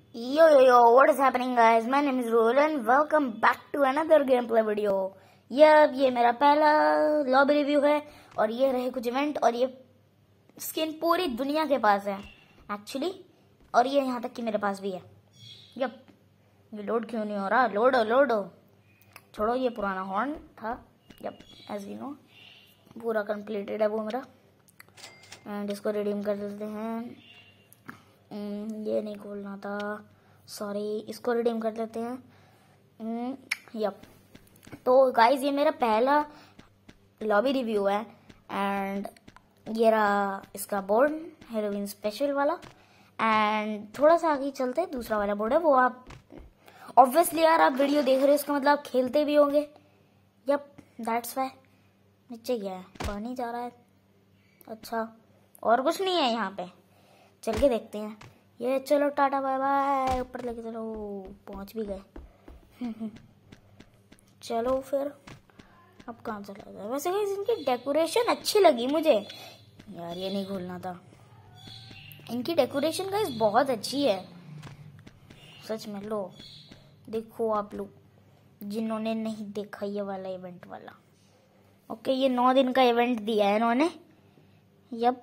What is happening, guys? My name is Roland and welcome back to another gameplay video. ये मेरा पहला lobby review है और ये रहे कुछ इवेंट और ये स्किन पूरी दुनिया के पास है एक्चुअली, और ये यहाँ तक कि मेरे पास भी है। यप, ये लोड क्यों नहीं हो रहा? लोडो छोड़ो, ये पुराना हॉर्न था। यप, एज यू नो पूरा कंप्लीटेड है वो मेरा, एंड इसको रिडीम कर देते हैं। ये नहीं खोलना था, सॉरी, इसको रिडीम कर लेते हैं। यप, तो गाइज ये मेरा पहला लॉबी रिव्यू है एंड ये रहा इसका बोर्ड, हेलोवीन स्पेशल वाला। एंड थोड़ा सा आगे चलते हैं, दूसरा वाला बोर्ड है वो आप ऑब्वियसली यार आप वीडियो देख रहे हो इसका मतलब आप खेलते भी होंगे। Yup, that's why. नीचे क्या है? पानी जा रहा है। अच्छा, और कुछ नहीं है यहाँ पे, चल के देखते हैं। ये चलो टाटा बाय बाय, ऊपर लेके चलो, पहुंच भी गए। चलो फिर अब कहाँ चला जाए? वैसे गाइस इनकी डेकोरेशन अच्छी लगी मुझे यार, ये नहीं खोलना था। इनकी डेकोरेशन गाइस बहुत अच्छी है सच में। लो देखो आप लोग जिन्होंने नहीं देखा ये वाला इवेंट वाला। ओके, ये 9 दिन का इवेंट दिया है इन्होंने। यप,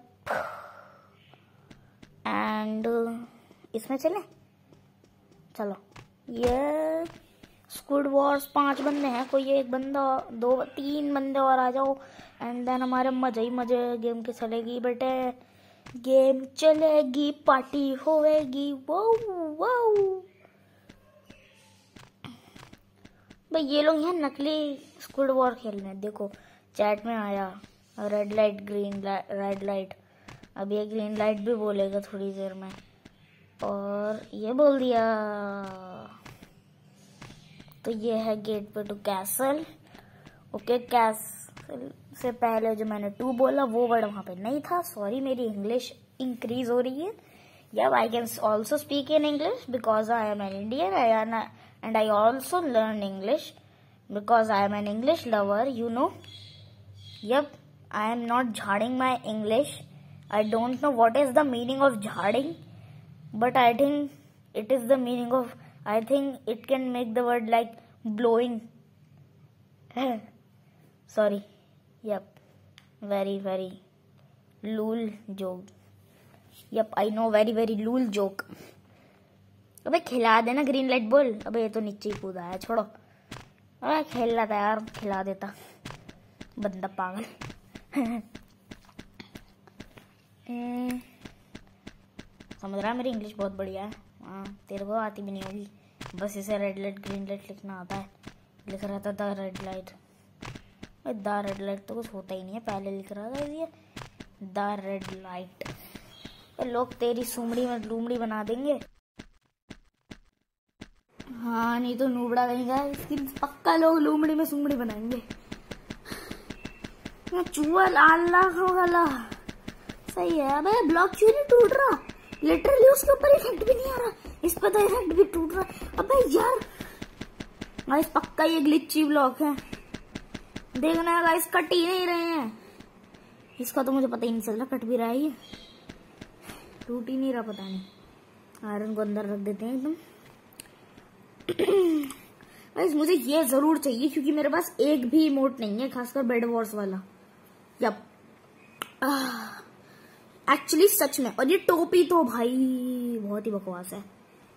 एंड इसमें चले, चलो। ये स्क्विड वॉर्स 5 बंदे हैं, कोई एक बंदा 2-3 बंदे और आ जाओ एंड देन हमारे मजे ही मजे गेम के चलेगी बेटे। गेम चलेगी, पार्टी होएगी। वो भाई ये लोग यहाँ नकली स्क्विड वॉर खेल रहे हैं। देखो चैट में आया red light green red light, अब ये ग्रीन लाइट भी बोलेगा थोड़ी देर में, और ये बोल दिया। तो ये है गेट पे टू कैसल। ओके, कैसल से पहले जो मैंने 2 बोला वो वर्ड वहां पे नहीं था, सॉरी, मेरी इंग्लिश इंक्रीज हो रही है। या I can also speak in English because I am an Indian and I also learn English because I am an English lover, you know. Yep, I am not jhading my English. I don't know what is the meaning of jhading, but I think it is the meaning of, I think it can make the word like blowing. Sorry. Yep, very lul joke. Yep, I know, very lul joke. अबे खिला देना green light बोल। अबे ये तो नीचे ही कूदा है, छोड़ो। अबे खेल रहा था यार, खिला देता बंदा पागल। समझ रहा है मेरी इंग्लिश बहुत बढ़िया है। हाँ, तेरे को आती भी नहीं होगी, बस इसे रेड लाइट ग्रीन लाइट लिखना आता है। लिख रहा था the red light, the red light तो कुछ होता ही नहीं है, पहले लिख रहा था ये द रेड लाइट। लोग तेरी सुमड़ी में लूमड़ी बना देंगे। हाँ, नहीं तो नूबड़ा रहेगा इसकी, पक्का लोग लूमड़ी में सुमड़ी बनाएंगे। चूहा वाला सही है। अबे ब्लॉक क्यों नहीं टूट रहा? लिटरली उसके ऊपर इफेक्ट भी नहीं आ रहा, इस पर तो इफेक्ट भी टूट रहा है। अबे यार गाइस पक्का ये ग्लिची ब्लॉक है, देखना गाइस, कट ही नहीं रहे हैं। इसका तो मुझे पता ही नहीं चल रहा कट भी रहा है, ये टूट ही नहीं रहा, पता नहीं। आयरन को अंदर रख देते हैं एकदम। गाइस मुझे ये जरूर चाहिए क्योंकि मेरे पास एक भी इमोट नहीं है, खासकर बेड वॉर्स वाला। यप, एक्चुअली सच में। और ये टोपी तो भाई बहुत ही बकवास है।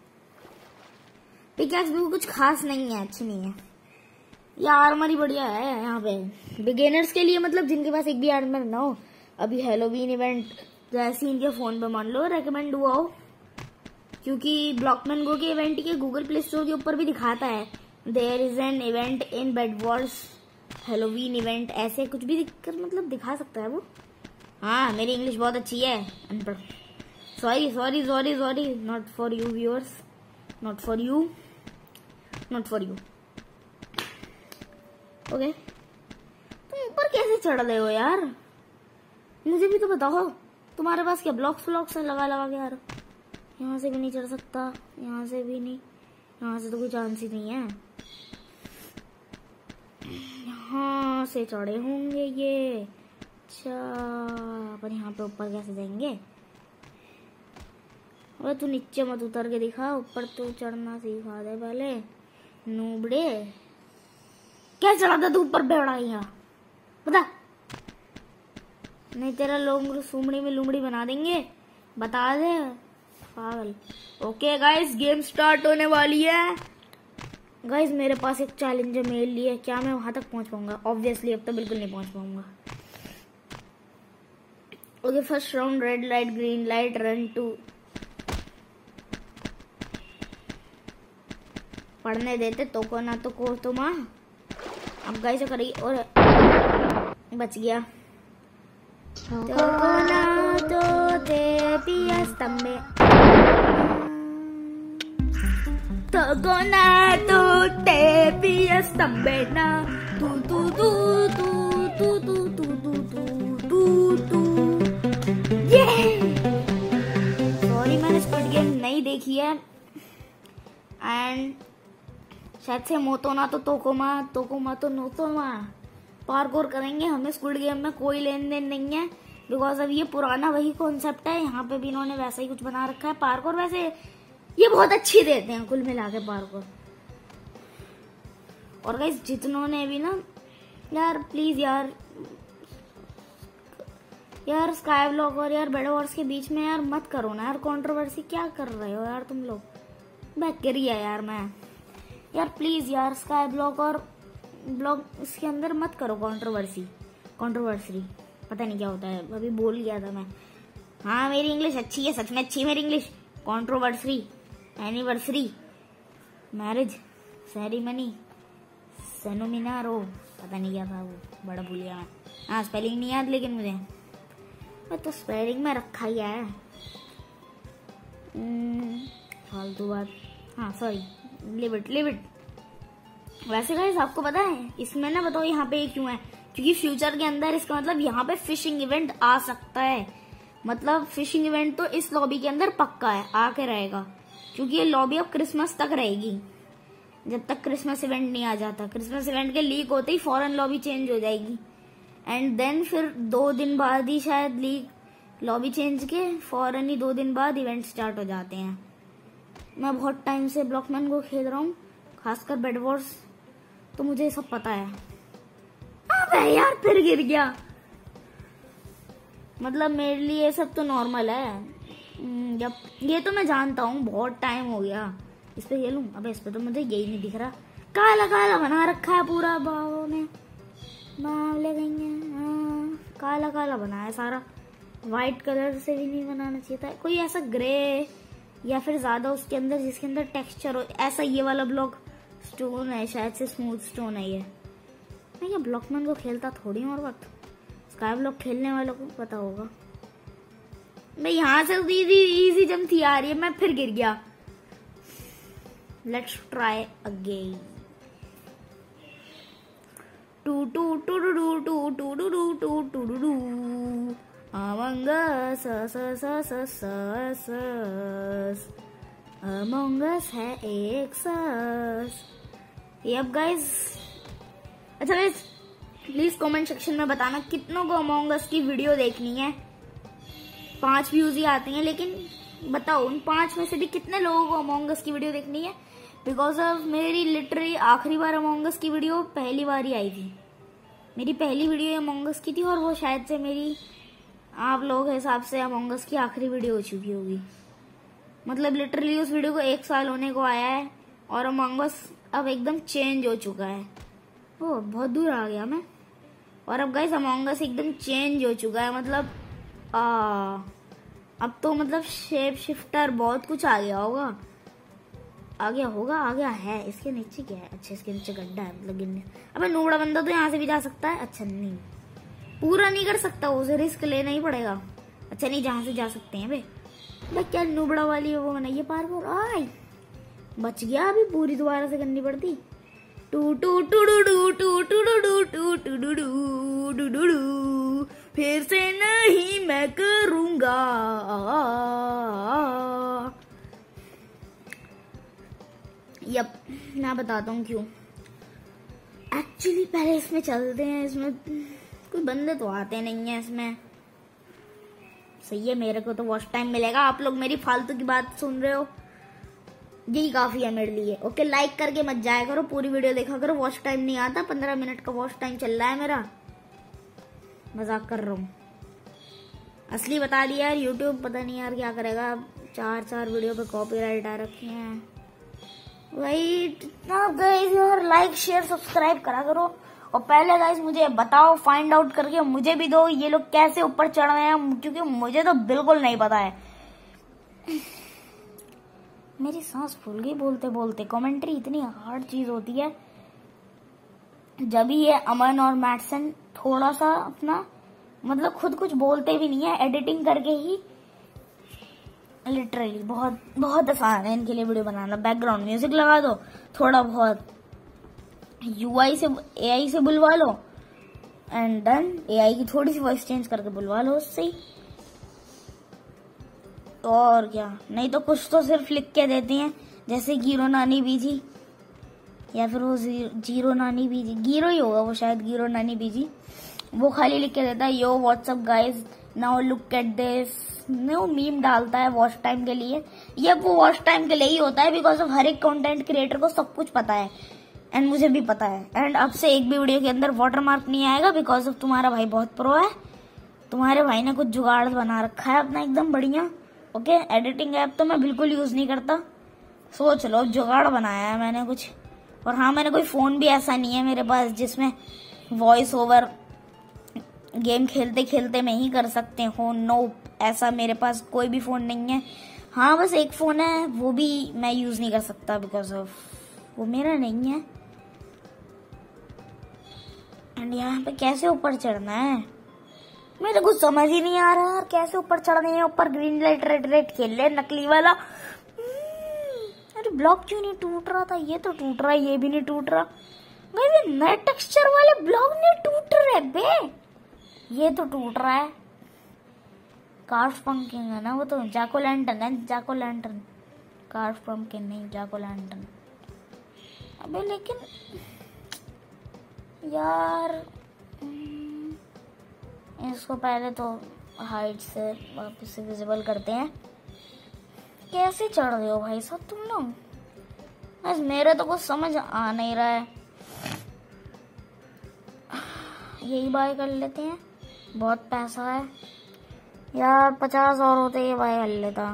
पिकैक्स भी कुछ खास नहीं है, अच्छी नहीं है। ये आर्मर ही बढ़िया है यहाँ पे बिगिनर्स के लिए, मतलब जिनके पास एक भी आर्मर ना हो। अभी हेलोवीन इवेंट जैसे इनके फोन पे मान लो रेकमेंड हुआ हो, क्योंकि ब्लॉकमैन गो के इवेंट के गूगल प्ले स्टोर के ऊपर भी दिखाता है there is an event in bed wars Halloween event, ऐसे कुछ भी मतलब दिखा सकता है वो। हाँ, मेरी इंग्लिश बहुत अच्छी है, अनपढ़। Sorry, not for you viewers, not for you. Okay, तुम ऊपर कैसे चढ़ रहे हो यार? मुझे भी तो बताओ, तुम्हारे पास क्या ब्लॉक्स लगा के यार? यहाँ से भी नहीं चढ़ सकता, यहाँ से भी नहीं, यहाँ से तो कोई चांस ही नहीं है। यहाँ से चढ़े होंगे ये। अच्छा, पर यहाँ पे ऊपर कैसे जाएंगे? अबे तू नीचे मत उतर के दिखा, ऊपर तो चढ़ना सिखा दे पहले नूबड़े। क्या चढ़ाता तू ऊपर बेड़ा यहाँ बता, नहीं तेरा लोग सुमड़ी में लुमड़ी बना देंगे, बता दे पागल। ओके गाइस गेम स्टार्ट होने वाली है। गाइस मेरे पास एक चैलेंजर मेल लिए, क्या मैं वहां तक पहुंच पाऊंगा? ऑब्वियसली अब तो बिल्कुल नहीं पहुंच पाऊंगा। Okay first round red light green light run two. पढ़ने देते तो को ना तो को तो माँ। अब गाइस करेगी और बच गया। तो को ना तो ते पिया स्तंभे, तो को ना तो ते पिया स्तंभे ना तू तू तू तू तू तू तू तू तू तू। ये सॉरी मैंने स्क्विड गेम नहीं देखी है एंड शायद से मोतोना तो तोकोमा तोकोमा तो नोतोमा पार्कोर करेंगे। हमें स्क्विड गेम में कोई लेन देन नहीं है बिकॉज अब ये पुराना वही कॉन्सेप्ट है। यहाँ पे भी इन्होंने वैसा ही कुछ बना रखा है। पार्कोर वैसे ये बहुत अच्छी देते हैं कुल मिला के पार्कोर। और गाइस जितनों ने भी ना यार प्लीज यार स्काई ब्लॉक और यार बेड वॉर्स के बीच में यार मत करो ना यार कंट्रोवर्सी। क्या कर रहे हो यार तुम लोग? मैं करिए यार मैं यार प्लीज यार स्काई ब्लॉक और ब्लॉक इसके अंदर मत करो कंट्रोवर्सी पता नहीं क्या होता है, अभी बोल गया था मैं। हाँ मेरी इंग्लिश अच्छी है, सच में अच्छी है मेरी English. Controversy, anniversary, marriage, ceremony, सेनोमिनारो, पता नहीं क्या था वो, बड़ा भूल गया मैं। हाँ स्पेलिंग नहीं याद लेकिन मुझे तो स्पेलिंग में रखा ही है। फालतू बात। हाँ सॉरी लिव इट। वैसे गाइस आपको पता है इसमें ना बताओ यहाँ पे क्यों है? क्योंकि फ्यूचर के अंदर इसका मतलब यहाँ पे फिशिंग इवेंट आ सकता है। मतलब फिशिंग इवेंट तो इस लॉबी के अंदर पक्का है, आके रहेगा। क्योंकि ये लॉबी अब क्रिसमस तक रहेगी, जब तक क्रिसमस इवेंट नहीं आ जाता। क्रिसमस इवेंट के लीक होते ही फौरन लॉबी चेंज हो जाएगी एंड देन फिर 2 दिन बाद ही शायद लीक लॉबी चेंज के फौरन ही 2 दिन बाद इवेंट स्टार्ट हो जाते हैं। मैं बहुत टाइम से ब्लॉकमैन को खेल रहा हूँ, खासकर बेड वॉर्स, तो मुझे सब पता है। अबे यार फिर गिर गया। मतलब मेरे लिए ये सब तो नॉर्मल है। जब ये तो मैं जानता हूँ, बहुत टाइम हो गया इस पे खेलूं। अबे इस पे तो मुझे यही नहीं दिख रहा, काला काला बना रखा है पूरा बाहों ने। मामले काला काला बना है सारा। व्हाइट कलर से भी नहीं बनाना चाहिए था, कोई ऐसा ग्रे या फिर ज्यादा उसके अंदर जिसके अंदर टेक्सचर हो। ऐसा ये वाला ब्लॉक स्टोन है, शायद से स्मूथ स्टोन है ये। मैं ये ब्लॉकमैन को खेलता थोड़ी और वक्त, स्काई ब्लॉक खेलने वालों को पता होगा। मैं यहाँ से इजी जंप थी आ रही है, मैं फिर गिर गया। Let's try again. टू टू टू टू टू टू टू टू टू टू टू टू टू Among Us Among Us है एक सस। यप गाइस, अच्छा गाइस प्लीज कमेंट सेक्शन में बताना कितनों को Among Us की वीडियो देखनी है। 5 व्यूज ही आते हैं, लेकिन बताओ उन 5 में से भी कितने लोगों को Among Us की वीडियो देखनी है। बिकॉज ऑफ मेरी लिटरली आखिरी बार Among Us की वीडियो पहली बार ही आई थी। मेरी पहली वीडियो Among Us की थी और वो शायद से मेरी आप लोगों के हिसाब से Among Us की आखिरी वीडियो हो चुकी होगी। मतलब लिटरली उस वीडियो को 1 साल होने को आया है और Among Us अब एकदम चेंज हो चुका है। ओह बहुत दूर आ गया मैं। और अब गाइस Among Us एकदम चेंज हो चुका है। मतलब अब तो मतलब शेप शिफ्टर बहुत कुछ आ गया होगा, आ गया है। इसके नीचे क्या है? अच्छा इसके नीचे गड्ढा है, मतलब गिरने। अबे नूबड़ा बंदा तो यहाँ से भी जा सकता है। अच्छा नहीं, पूरा नहीं कर सकता, उसे रिस्क लेना ही पड़ेगा। अच्छा नहीं, जहाँ से जा सकते हैं बे क्या नूबड़ा वाली वो बनाइए पार्कोर। आय बच गया, अभी पूरी दोबारा से करनी पड़ती। टू टू टू डू डू टू टू डू डू टू टू डू डू डू डू डू फिर से नहीं मैं करूंगा। यप मैं बताता हूँ क्यों। एक्चुअली पहले इसमें चलते हैं। इसमें कोई बंदे तो आते नहीं है इसमें। सही है, मेरे को तो वॉच टाइम मिलेगा। आप लोग मेरी फालतू की बात सुन रहे हो, यही काफी है मेरे लिए। ओके, लाइक करके मत जाया करो, पूरी वीडियो देखा करो। वॉच टाइम नहीं आता, 15 मिनट का वॉच टाइम चल रहा है मेरा। मजाक कर रहा हूँ, असली बता दिया यार। यूट्यूब पता नहीं यार क्या करेगा, 4 वीडियो पे कॉपीराइट आ रखे हैं। वही गाइस यार, लाइक शेयर सब्सक्राइब करा करो। और पहले गाइस मुझे बताओ, फाइंड आउट करके मुझे भी दो, ये लोग कैसे ऊपर चढ़ रहे हैं, क्योंकि मुझे तो बिल्कुल नहीं पता है। मेरी सांस फूल गई बोलते बोलते। कमेंट्री इतनी हार्ड चीज होती है। जब भी ये अमन और मैटसन थोड़ा सा अपना मतलब खुद कुछ बोलते भी नहीं है, एडिटिंग करके ही लिटरली बहुत बहुत आसान है इनके लिए वीडियो बनाना। बैकग्राउंड म्यूजिक लगा दो, थोड़ा बहुत यूआई से एआई से बुलवा लो एंड डन। एआई की थोड़ी सी वॉइस चेंज करके बुलवा लो उससे ही, और क्या। नहीं तो कुछ तो सिर्फ लिख के देती हैं, जैसे गिरो नानी बीजी, या फिर वो जीरो नानी बीजी, गिरो ही होगा वो शायद, गिरो नानी बीजी। वो खाली लिख के देता है yo what's up guys now look at this. वो मीम डालता है वॉच टाइम के लिए। ये वो वॉच टाइम के लिए ही होता है, बिकॉज ऑफ हर एक कंटेंट क्रिएटर को सब कुछ पता है एंड मुझे भी पता है। एंड अब से एक भी वीडियो के अंदर वाटरमार्क नहीं आएगा, बिकॉज ऑफ तुम्हारा भाई बहुत प्रो है। तुम्हारे भाई ने कुछ जुगाड़ बना रखा है अपना एकदम बढ़िया। ओके, एडिटिंग ऐप तो मैं बिल्कुल यूज नहीं करता, सोच लो जुगाड़ बनाया है मैंने कुछ। और हाँ, मैंने कोई फोन भी ऐसा नहीं है मेरे पास जिसमें वॉइस ओवर गेम खेलते खेलते में ही कर सकते हो। नो, ऐसा मेरे पास कोई भी फोन नहीं है। हाँ, बस एक फोन है, वो भी मैं यूज नहीं कर सकता बिकॉज ऑफ वो मेरा नहीं है। एंड यहाँ पे कैसे ऊपर चढ़ना है मेरे को समझ ही नहीं आ रहा। कैसे ऊपर चढ़ने हैं? ऊपर ग्रीन लाइट रेड लाइट खेल ले नकली वाला। अरे ब्लॉक क्यों नहीं टूट रहा था? ये तो टूट रहा है, ये भी नहीं टूट रहा। भाई नए टेक्सचर वाले ब्लॉक नहीं टूट रहे बे, ये तो टूट रहा है। कार्व पंकिन है ना वो तो, जैको लैंटर्न है, जैको लैंटर्न। कार्व पंकिन नहीं, जैको लैंटर्न। अबे लेकिन यार इसको पहले तो हाइट से वापस से विजिबल करते हैं। कैसे चढ़ रहे हो भाई साहब तुम लोग? बस मेरे तो कुछ समझ आ नहीं रहा है। यही बाय कर लेते हैं, बहुत पैसा है यार। 50 और होते ये बाय कर लेता।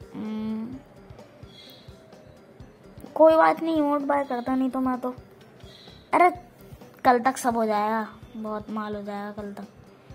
कोई बात नहीं, ऊँट बाय करता नहीं तो मैं तो। अरे कल तक सब हो जाएगा, बहुत माल हो जाएगा कल तक।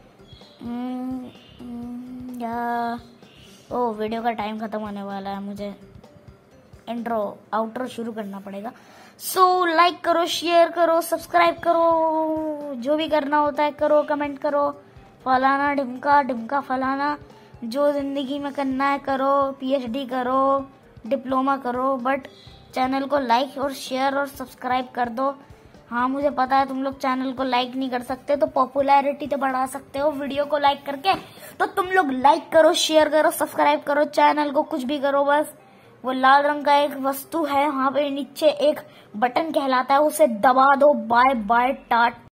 ओ वीडियो का टाइम खत्म होने वाला है, मुझे इंट्रो आउट्रो शुरू करना पड़ेगा। सो लाइक करो, शेयर करो, सब्सक्राइब करो, जो भी करना होता है करो, कमेंट करो, फलाना ढिमका ढिमका फलाना, जो जिंदगी में करना है करो। पीएचडी करो, डिप्लोमा करो, बट चैनल को लाइक और शेयर और सब्सक्राइब कर दो। हाँ मुझे पता है तुम लोग चैनल को लाइक नहीं कर सकते, तो पॉपुलैरिटी तो बढ़ा सकते हो वीडियो को लाइक करके। तो तुम लोग लाइक करो, शेयर करो, सब्सक्राइब करो, चैनल को कुछ भी करो। बस वो लाल रंग का एक वस्तु है वहां पे नीचे एक बटन कहलाता है, उसे दबा दो। Bye bye Tata.